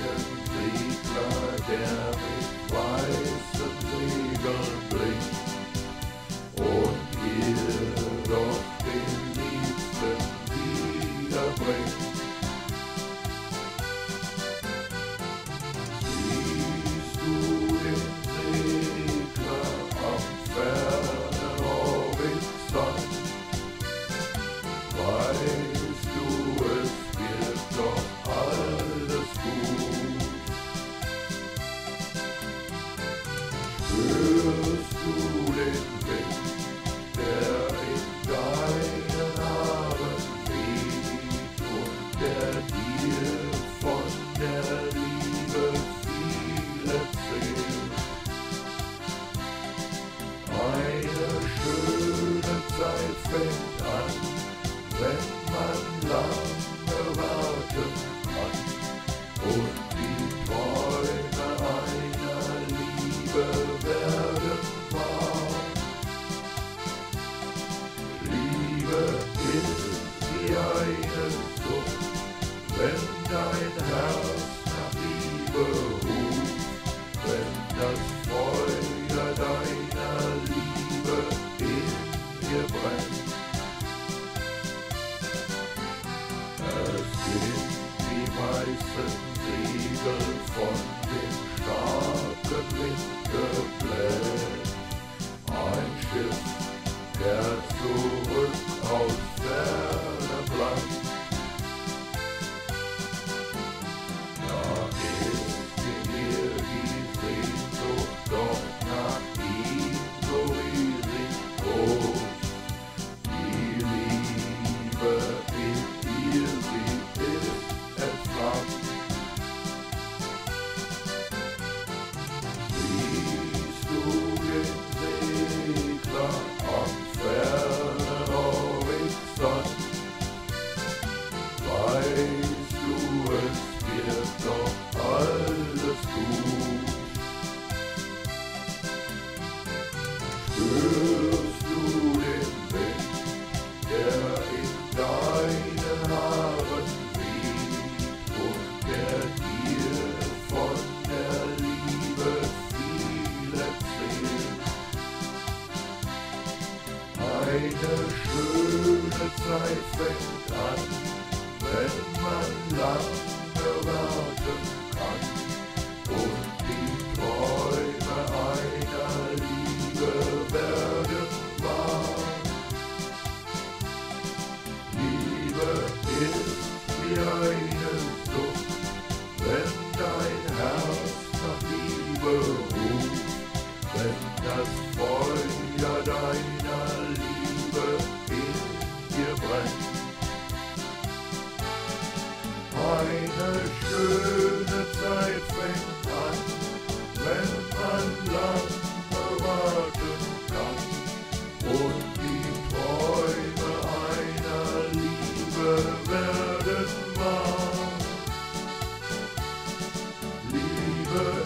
Segler, der mit weißen Segeln blinkt und ihr doch den Liebsten wiederbringt. Siehst du den Segler am fernen Horizont? Weißt du, es wird doch alles gut. Spürst du den Wind, der in deinen Haaren weht und der dir von der Liebe viel erzählt? Eine schöne Zeit fängt an, wenn man lange warten kann und die Träume einer Liebe werden wahr. Liebe ist wie eine Sucht, wenn dein Herz nach Liebe ruft, wenn das Feuer deiner Liebe in dir brennt. Es sind die weißen Segel von dem starken Wind gebläht. Ein Schiff kehrt zurück aus fernem Land. Da ist in ihr die Sehnsucht doch nach ihm so riesig groß. Die Liebe in ihr, sie ist entflammt. Siehst du den Segler am fernen Horizont? Weißt du, es wird doch alles gut. Spürst du den Wind, der in deinen Haaren weht und der dir von der Liebe viel erzählt? Eine schöne Zeit fängt an, wenn man lange warten kann und die Träume einer Liebe werden wahr. Liebe ist wie eine Sucht, wenn dein Herz nach Liebe ruft, wenn das Feuer deiner Liebe in dir brennt. Eine schöne Zeit fängt an, wenn man lange warten kann und die Träume einer Liebe werden wahr. Liebe